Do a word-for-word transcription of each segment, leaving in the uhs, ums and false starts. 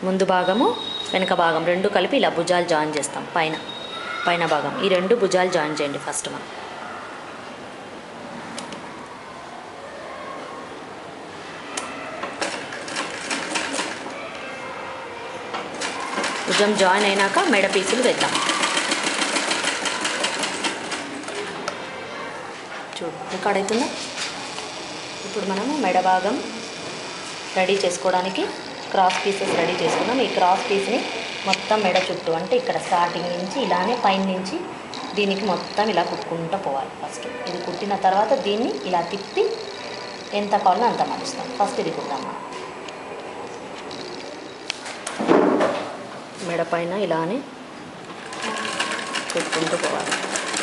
ముందు భాగము వెనక భాగం రెండు కలిపి ఇలా భుజాలు జాయిన్ చేస్తాం. పైన పైన భాగం ఈ రెండు భుజాలు జాయిన్ చేయండి ఫస్ట్. మనం భుజం జాయిన్ అయినాక మెడ పీసులు వేద్దాం. చూడు రికార్డ్ అవుతుందా? ఇప్పుడు మనము మెడ భాగం రెడీ చేసుకోవడానికి క్రాస్ పీసెస్ రెడీ చేసుకున్నాం. ఈ క్రాస్ పీస్ని మొత్తం మెడ చుట్టూ అంటే ఇక్కడ స్టార్టింగ్ నుంచి ఇలానే పైన నుంచి దీనికి మొత్తం ఇలా కుట్టుకుంటూ పోవాలి. ఫస్ట్ ఇది కుట్టిన తర్వాత దీన్ని ఇలా తిప్పి ఎంత కావాలో అంత మలుస్తాం. ఫస్ట్ ఇది కుట్టాం. మెడ పైన ఇలానే కుట్టుకుంటూ పోవాలి.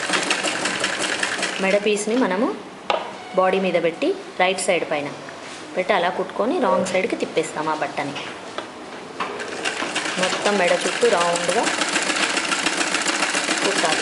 మెడ పీస్ని మనము బాడీ మీద పెట్టి రైట్ సైడ్ పైన పెట్టి అలా కుట్టుకొని రాంగ్ సైడ్కి తిప్పేస్తాం. ఆ బట్టని మొత్తం మెడ చుట్టూ రౌండ్గా కుట్టాలి.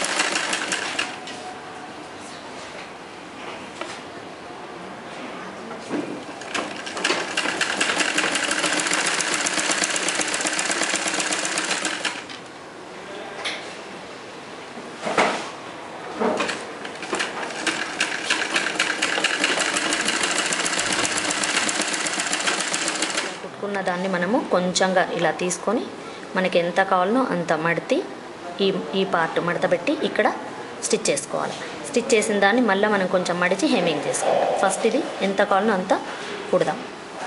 కుట్టుకున్న దాన్ని మనము కొంచెంగా ఇలా తీసుకొని మనకి ఎంత కావాలనో అంత మడితి ఈ ఈ పార్ట్ మడత పెట్టి ఇక్కడ స్టిచ్ చేసుకోవాలి. స్టిచ్ చేసిన దాన్ని మళ్ళీ మనం కొంచెం మడిచి హెమ్మింగ్ చేసుకుంటాం. ఫస్ట్ ఇది ఎంత కావాలనో అంత కుడదాం.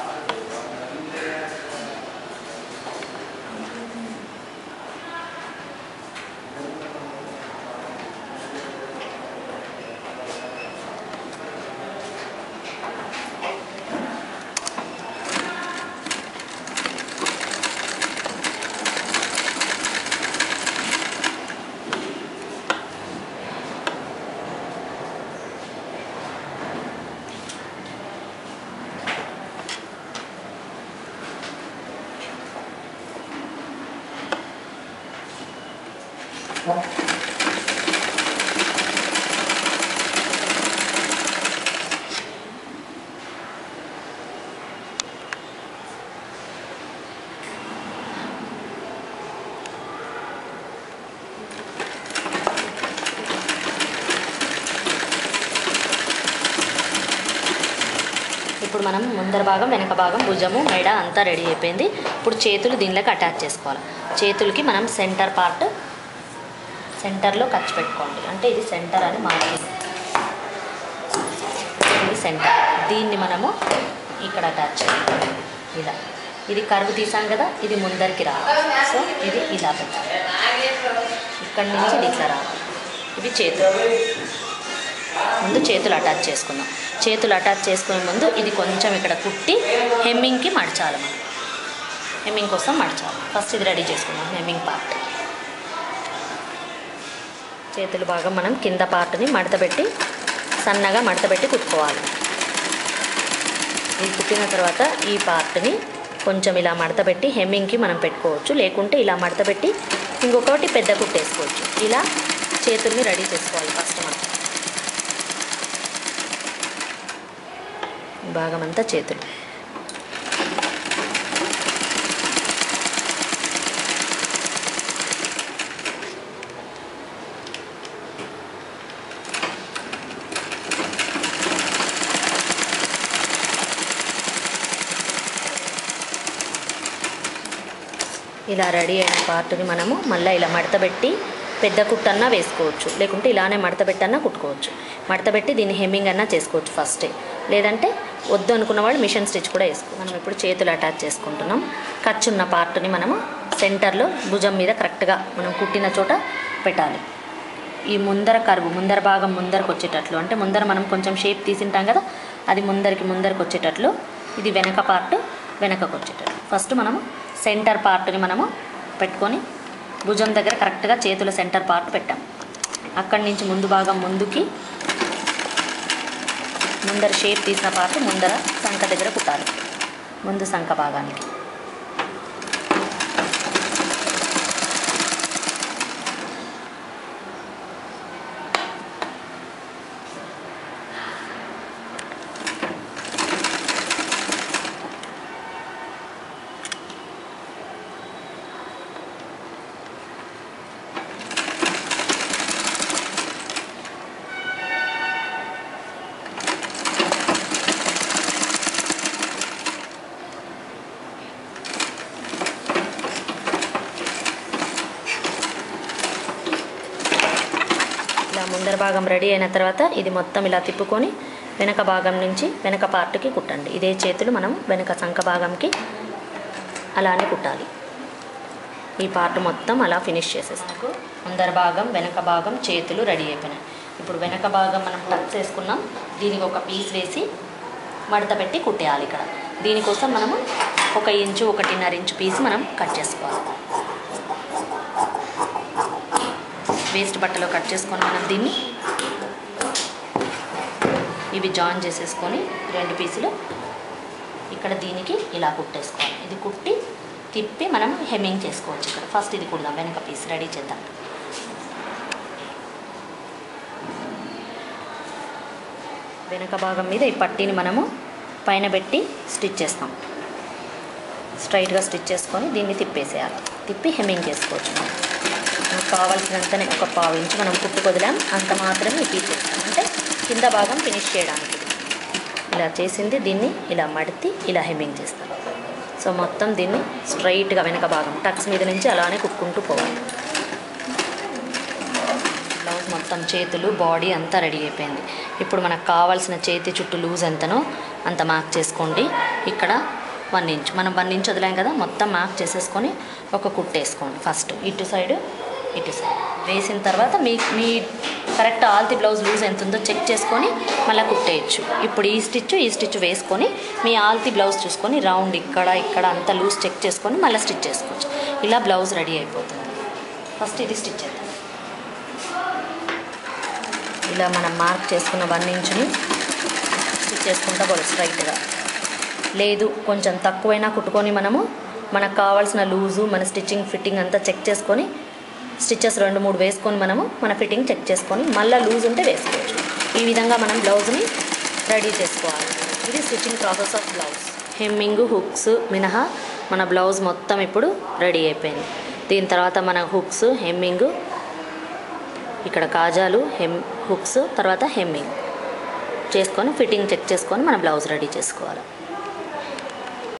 ఇప్పుడు మనం ముందర భాగం వెనక భాగం భుజము మెడ అంతా రెడీ అయిపోయింది. ఇప్పుడు చేతులు దీనిలోకి అటాచ్ చేసుకోవాలి. చేతులకి మనం సెంటర్ పార్ట్ సెంటర్లో ఖర్చు పెట్టుకోండి. అంటే ఇది సెంటర్ అని మార్కింగ్. ఇది సెంటర్. దీన్ని మనము ఇక్కడ అటాచ్ చేయాలి. ఇలా ఇది కర్వ్ తీసాం కదా, ఇది ముందరికి రావాలి. సో ఇది ఇలా పెట్టాలి. ఇక్కడి నుంచి ఇది ఇట్లా రావాలి. ఇవి చేతులు. ముందు చేతులు అటాచ్ చేసుకుందాం. చేతులు అటాచ్ చేసుకునే ముందు ఇది కొంచెం ఇక్కడ కుట్టి హెమ్మింగ్కి మడచాలి. మనం హెమ్మింగ్ కోసం మడచాలి. ఫస్ట్ ఇది రెడీ చేసుకుందాం. హెమ్మింగ్ పార్ట్ చేతులు బాగా మనం కింద పార్ట్ని మడతపెట్టి సన్నగా మడతపెట్టి కుట్టుకోవాలి. ఇది కుట్టిన తర్వాత ఈ పార్ట్ని కొంచెం ఇలా మడతపెట్టి హెమ్మింగ్కి మనం పెట్టుకోవచ్చు. లేకుంటే ఇలా మడతపెట్టి ఇంకొకటి పెద్ద కుట్టేసుకోవచ్చు. ఇలా చేతుల్ని రెడీ చేసుకోవాలి. ఫస్ట్ మనం భాగం అంతా చేతులు. ఇలా రెడీ అయిన పార్ట్ని మనము మళ్ళీ ఇలా మడతపెట్టి పెద్ద కుట్టన్నా వేసుకోవచ్చు. లేకుంటే ఇలానే మడతపెట్టన్నా కుట్టుకోవచ్చు. మడతపెట్టి దీన్ని హెమ్మింగ్ అన్నా చేసుకోవచ్చు ఫస్టే. లేదంటే వద్దు అనుకున్న వాళ్ళు మిషన్ స్టిచ్ కూడా వేసుకోవచ్చు. మనం ఇప్పుడు చేతులు అటాచ్ చేసుకుంటున్నాం. ఖర్చున్న పార్ట్ని మనము సెంటర్లో భుజం మీద కరెక్ట్గా మనం కుట్టిన చోట పెట్టాలి. ఈ ముందర కరువు ముందర భాగం ముందరకు వచ్చేటట్లు, అంటే ముందర మనం కొంచెం షేప్ తీసింటాం కదా, అది ముందరికి ముందరకు వచ్చేటట్లు. ఇది వెనక పార్ట్ వెనకకు వచ్చేటట్లు. ఫస్ట్ మనము సెంటర్ పార్ట్ని మనము పెట్టుకొని భుజం దగ్గర కరెక్ట్గా చేతుల సెంటర్ పార్ట్ పెట్టాం. అక్కడి నుంచి ముందు భాగం ముందుకి ముందర షేప్ తీసిన పార్ట్ ముందర సంఖ దగ్గర కుట్టాలి. ముందు సంఖ భాగానికి ముందర భాగం రెడీ అయిన తర్వాత ఇది మొత్తం ఇలా తిప్పుకొని వెనక భాగం నుంచి వెనక పార్ట్కి కుట్టండి. ఇదే చేతులు మనం వెనక సంక భాగంకి అలానే కుట్టాలి. ఈ పార్ట్ మొత్తం అలా ఫినిష్ చేసేస్తాకు. ముందర భాగం వెనక భాగం చేతులు రెడీ అయిపోయినాయి. ఇప్పుడు వెనక భాగం మనం టక్స్ వేసుకున్నాం. దీనికి ఒక పీస్ వేసి మడత పెట్టి కుట్టేయాలి. ఇక్కడ దీనికోసం మనము ఒక ఇంచు ఒకటిన్నర ఇంచు పీస్ మనం కట్ చేసుకోవాలి. వేస్ట్ బట్టలో కట్ చేసుకొని మనం దీన్ని ఇవి జాయిన్ చేసేసుకొని రెండు పీసులు ఇక్కడ దీనికి ఇలా కుట్టేసుకోవాలి. ఇది కుట్టి తిప్పి మనం హెమ్మింగ్ చేసుకోవచ్చు. ఇక్కడ ఫస్ట్ ఇది కుడదాం. వెనక పీస్ రెడీ చేద్దాం. వెనక భాగం మీద ఈ పట్టీని మనము పైన పెట్టి స్టిచ్ చేస్తాం. స్ట్రైట్గా స్టిచ్ చేసుకొని దీన్ని తిప్పేసేయాలి. తిప్పి హెమ్మింగ్ చేసుకోవచ్చు. మనకు కావాల్సినంతనే ఒక పావు ఇంచు మనం కుట్టు కొదిలాం, అంత మాత్రమే ఈ పీస్ చేస్తాం. అంటే కింద భాగం ఫినిష్ చేయడానికి ఇలా చేసింది. దీన్ని ఇలా మడితి ఇలా హెమ్మింగ్ చేస్తాం. సో మొత్తం దీన్ని స్ట్రైట్గా వెనక భాగం టక్స్ మీద నుంచి అలానే కుట్టుకుంటూ పోవాలి. బ్లౌజ్ మొత్తం చేతులు బాడీ అంతా రెడీ అయిపోయింది. ఇప్పుడు మనకు కావాల్సిన చేతి చుట్టూ లూజ్ ఎంతనో అంత మార్క్ చేసుకోండి. ఇక్కడ వన్ ఇంచ్ మనం వన్ ఇంచ్ వదిలాం కదా, మొత్తం మార్క్ చేసేసుకొని ఒక కుట్టు వేసుకోండి. ఫస్ట్ ఇటు సైడ్ ఇటు సైడ్ వేసిన తర్వాత మీ మీ కరెక్ట్ ఆల్తి బ్లౌజ్ లూజ్ ఎంత ఉందో చెక్ చేసుకొని మళ్ళీ కుట్టేయచ్చు. ఇప్పుడు ఈ స్టిచ్ ఈ స్టిచ్ వేసుకొని మీ ఆల్తి బ్లౌజ్ చూసుకొని రౌండ్ ఇక్కడ ఇక్కడ అంతా లూజ్ చెక్ చేసుకొని మళ్ళీ స్టిచ్ చేసుకోవచ్చు. ఇలా బ్లౌజ్ రెడీ అయిపోతుంది. ఫస్ట్ ఇది స్టిచ్ చేద్దాం. ఇలా మనం మార్క్ చేసుకున్న వన్ ఇంచుని స్టిచ్ చేసుకుంటా పోవాలి స్ట్రైట్గా. లేదు కొంచెం తక్కువైనా కుట్టుకొని మనము మనకు కావాల్సిన లూజు మన స్టిచ్చింగ్ ఫిట్టింగ్ అంతా చెక్ చేసుకొని స్టిచెస్ రెండు మూడు వేసుకొని మనము మన ఫిట్టింగ్ చెక్ చేసుకొని మళ్ళీ లూజ్ ఉంటే వేసుకోవచ్చు. ఈ విధంగా మనం బ్లౌజ్ని రెడీ చేసుకోవాలి. ఇది stitching process of blouse. Hemming hooks మినహా మన బ్లౌజ్ మొత్తం ఇప్పుడు రెడీ అయిపోయింది. దీని తర్వాత మన హుక్స్ హెమ్మింగ్ ఇక్కడ కాజాలు హెమ్ హుక్స్ తర్వాత హెమ్మింగ్ చేసుకొని ఫిట్టింగ్ చెక్ చేసుకొని మన బ్లౌజ్ రెడీ చేసుకోవాలి.